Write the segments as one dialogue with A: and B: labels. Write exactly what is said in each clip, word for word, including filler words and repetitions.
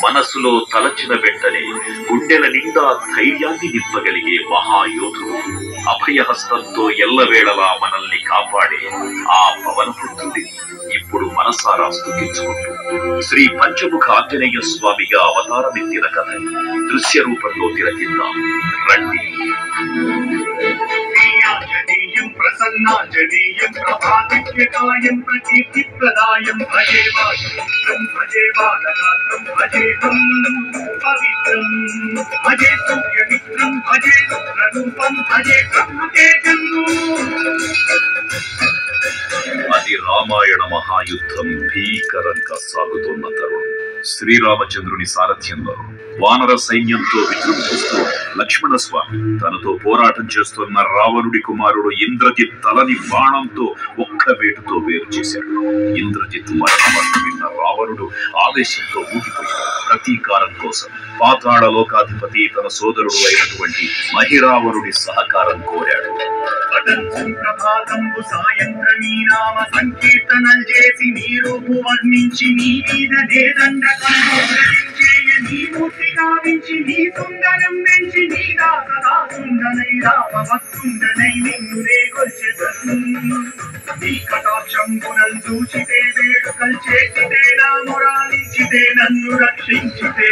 A: మనసులో తలచిన వెంటనే గుండెల నిండా ధైర్యాన్ని నింపగలిగే మహాయోధుడు, అభయహస్తంతో ఎల్లవేళలా మనల్ని కాపాడే ఆ పవనపుత్రుడిని ఇప్పుడు మనసారా స్తుతించుకుంటూ శ్రీ పంచముఖ ఆంజనేయ స్వామిగా అవతారమెత్తిన కథని దృశ్య రూపంలో తిలకిద్దాం రండి.
B: ప్రసన్నాంజనేయం ప్రభాదిత్యకాయం ప్రకీర్తిప్రదాయం భజే వాసుపుత్రం భజే బాలగాత్రం భజేహం పవిత్రం భజే సూర్యమిత్రం భజే రుద్రరూపం భజే బ్రహ్మతేజం.
A: అది రామాయణ మహాయుద్ధం భీకరంగా సాగుతున్న తరుణం. శ్రీరామచంద్రుని సారథ్యంలో వానర సైన్యంతో విజృంభిస్తూ లక్ష్మణ స్వామి తనతో పోరాటం చేస్తున్న రావణుడి కుమారుడు ఇంద్రజిత్ తలని బాణంతో ఒక్క వేటుతో వేరు చేశాడు. ఇంద్రజిత్ మరణవార్త విన్న రావణుడు ఆవేశంతో ఊగిపోయాడు. ప్రతీకారం కోసం పాతాళ లోకాధిపతి తన సోదరుడు అయినటువంటి మహిరావణుడి సహకారం కోరాడు.
B: ప్రభాతంబు సాయంత్రమీ నామ సంకీర్తనలు చేసి నీ రూపు వర్ణించి నీ మీద నేదండ నీ మూర్తి గావించి నీ సుందరం పెంచి నీ దాసదాసుండనై రామ వస్తుండనై నిన్ను రేగొచ్చెదను. నీ కటాక్షంబునల్ చూచితే వేడుకల్ చేసితే నా మురాలించితే నన్ను రక్షించితే.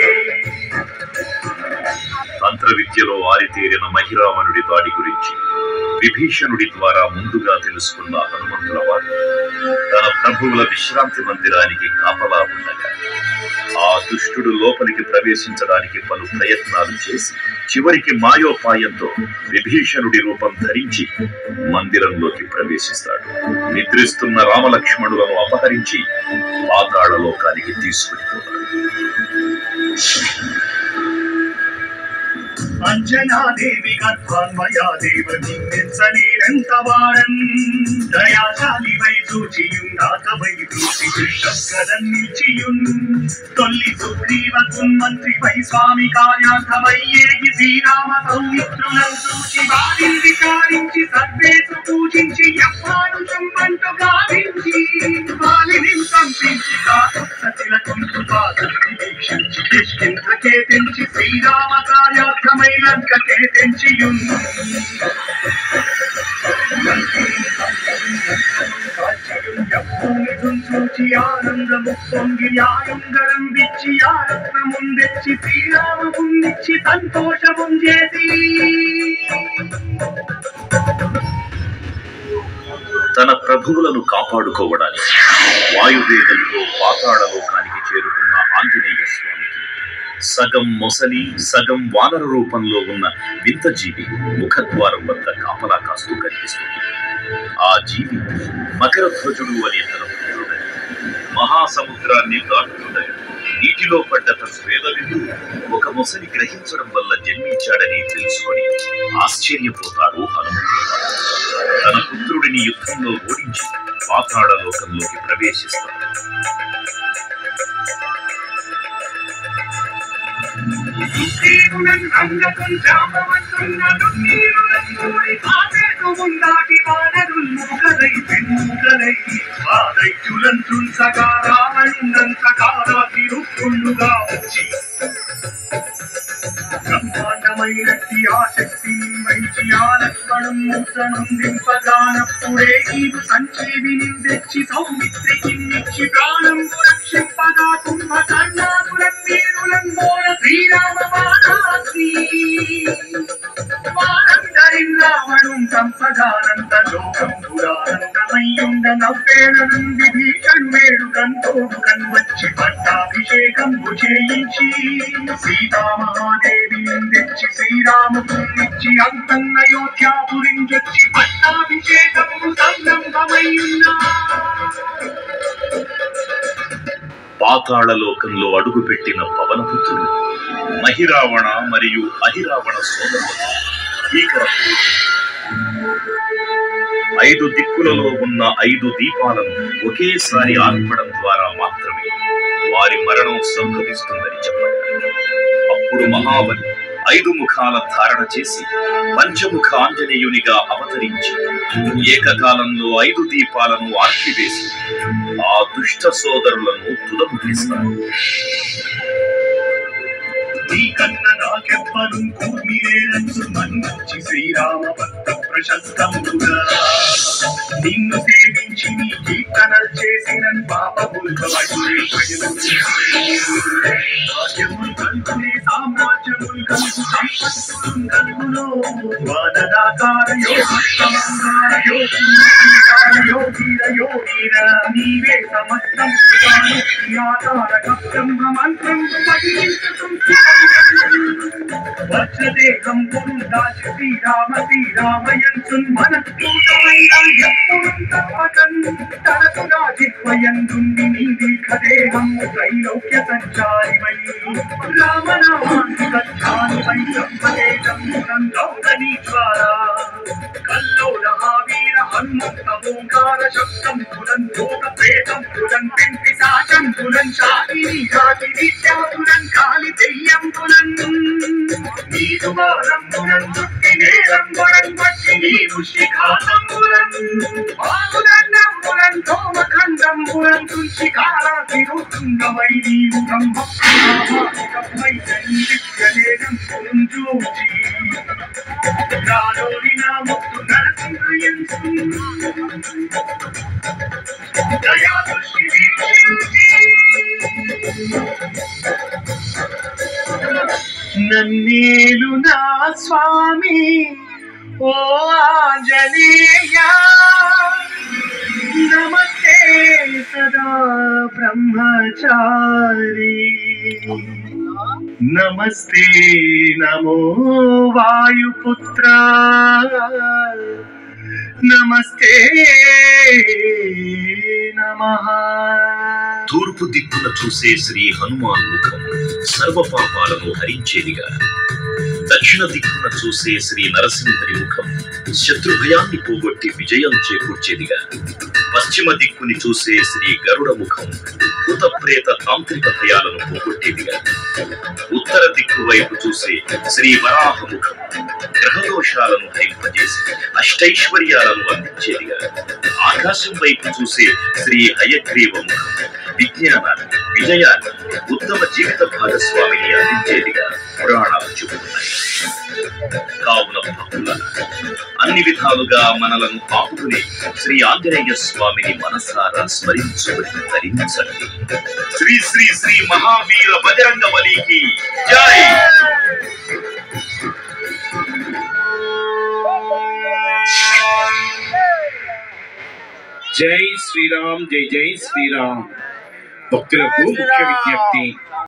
A: తంత్ర విద్యలో ఆరితేరిన మహిరావణుడి దాడి గురించి విభీషణుడి ద్వారా ముందుగా తెలుసుకున్న హనుమంతుల వారు తన ప్రభువుల విశ్రాంతి మందిరానికి కాపలా ఉండగా ఆ దుష్టుడు లోపలికి ప్రవేశించడానికి పలు ప్రయత్నాలు చేసి చివరికి మాయోపాయంతో విభీషణుడి రూపం ధరించి మందిరంలోకి ప్రవేశిస్తాడు. నిద్రిస్తున్న రామలక్ష్మణులను అపహరించి పాతాళ లోకానికి తీసుకుని పోతాడు.
B: అంజనాదేవి గర్భాన్మయా దేవ నిన్నెంత వారం దయాశాలి వై చూచియుండాకవై చూచి కృష్ణకరం నిలిచియున్ తొల్లి సుగ్రీవకు మంత్రి వై స్వామి కార్యార్థమయ్యేగి శ్రీరామ సౌమిత్రులను చూచి వారిని విచారించి సర్వేసు పూజించి యప్పానుషం అంటూ గావించి వాలిని సంపించి కాకుల కుంటుపాదం వీక్షించి కిష్కింధకే తెంచి శ్రీరామ కార్యార్థమై లంకకే తెంచియున్ చూచి ఆనందము పొంగి ఆయుంగరం విచ్చి ఆరత్నముందెచ్చి శ్రీరామముందిచ్చి సంతోషము చేసి
A: తన ప్రభువులను కాపాడుకోవడానికి వాయువేగంతో పాతాళ లోకానికి చేరుకున్న ఆంజనేయ స్వామికి సగం మొసలి సగం వానర రూపంలో ఉన్న వింత జీవి ముఖద్వారం వద్ద కాపలా కాస్తూ కనిపిస్తుంది. ఆ జీవి మకర ధ్వజుడు అనే తన పుత్రుడని మహాసముద్రాన్ని దాటుతుండగా నీటిలో పడ్డ తన వేదవిధుడు ఒక మొసలి గ్రహించడం వల్ల జన్మించాడని తెలుసుకొని ఆశ్చర్యపోతాడు హనుమంతుడు. తన పుత్రుడిని యుద్ధంలో ఓడించి పాతాళ లోకంలోకి ప్రవేశిస్తాడు.
B: బ్రహ్మాండమైనట్టి ఆ శక్తిని వైచి ఆ లక్ష్మణం మూర్తనం దింపగానప్పుడే నీవు సంజీవిని తెచ్చి సౌమిత్రికి నిచ్చి ప్రాణం రక్షింపగా కుంభకర్ణాదులం వీరులం మోర శ్రీరామ వారాసి వారందరిం రావణం సంపగానంత లోకం పురానందమయ్యుండ నవ్వేళనం విభీషణు వేడుకంతోడు కన్వచ్చి పట్టాభిషేకం చేయించి సీతామహాదేవిని తెచ్చి శ్రీరామపురిచ్చి అంతన్న అయోధ్యాపురించొచ్చి పట్టాభిషేకము సంరంభమయ్యున్నా.
A: పాతాళ లోకంలో అడుగుపెట్టిన పవనపుత్రుడు మహిరావణ మరియు అహిరావణ సోదరులు భీకరపు ఐదు దిక్కులలో ఉన్న ఐదు దీపాలను ఒకేసారి ఆర్పడం ద్వారా మాత్రమే వారి మరణం సంభవిస్తుందని చెప్పారు. అప్పుడు మహాబలి ఐదు ముఖాల ధారణ చేసి పంచముఖ ఆంజనేయునిగా అవతరించి ఏకకాలంలో ఐదు దీపాలను ఆర్పివేసి ఆ దుష్ట సోదరులను తుదముట్టిస్తారు.
B: నీకన్న నాకెవ్వరు కూర్మిలేనంచు మన్నించి శ్రీరామ భక్త ప్రశస్తంబుగా నిన్ను సేవించి నీ కీర్తనలు చేసిన పాపములు రాజ్యములు కలుగునే సామ్రాజ్యములు కలుగు సంపత్తులు కలుగులో వాదదాకార యోగ యోగీర యోగీర నీవే సమస్తం బ్రహ్మమంత్రం వజ్రదేహం పురుదాచి శ్రీరామ శ్రీరామయన్సున్ మనూతమైంది నీ దీర్ఘదేహం త్రైలోక్య సంచారిమై రామనామాన్ని సచ్చారిమై బ్రహ్మదేశం గౌరనీశ్వరా కల్లోల మహావీర హనుమంత ఓంకార శబ్దం పురన్ భూత ప్రేతం పురన్ పెంటి సాచం పురన్ శాకిని జాతి విద్యాపురన్ కాలి దెయ్యం పురన్ నీరు వారం పురన్ చుట్టి నేరం పురన్ పట్టి నీవు శిఖాతం పురన్ ఆకుదండం పురన్ సోమఖండం పురన్ తుంచి కాలాసి రుతుంగమై నీవు బ్రహ్మ బ్రహ్మై విద్యలేనం పురం చూచి రాలోని నా ముక్తు నరసింహయంసు దయా దృష్టి నన్నేలు నా స్వామి ఓ ఆంజనేయ నమస్తే సదా బ్రహ్మచారి నమస్తే నమో వాయుపుత్ర నమస్తే నమః.
A: తూర్పు దిక్కున చూసే శ్రీ హనుమాన్ ముఖం సర్వ పాపాలను హరించేదిగా, దక్షిణ దిక్కున చూసే శ్రీ నరసింహుని ముఖం శత్రు భయాన్ని పోగొట్టి విజయం చేకూర్చేదిగా, పశ్చిమ దిక్కుని చూసే శ్రీ గరుడ ముఖం భూత ప్రేత తాంత్రిక భయాలను పోగొట్టేదిగా, ఉత్తర దిక్కు వైపు చూసే శ్రీ వరాహ ముఖం గ్రహదోషాలను హరింపజేసి అష్టైశ్వర్యాలను అందించేదిగా, ఆకాశం వైపు చూసే శ్రీ హయగ్రీవ ముఖం విజ్ఞానాన్ని విజయాన్ని ఉత్తమ జీవిత భాగస్వామిని అందించేదిగా పురాణాలు చెబుతున్నాయి. కావున భక్తుల అన్ని విధాలుగా మనలను ఆపుకునే శ్రీ ఆంజనేయ స్వామిని మనసారా స్మరించుకుని ధరించండి. శ్రీ శ్రీ శ్రీ మహావీర బజరంగ బలికి జై.
C: జై శ్రీరామ్, జై జై శ్రీరామ్. భక్తులకు ముఖ్య విజ్ఞప్తి,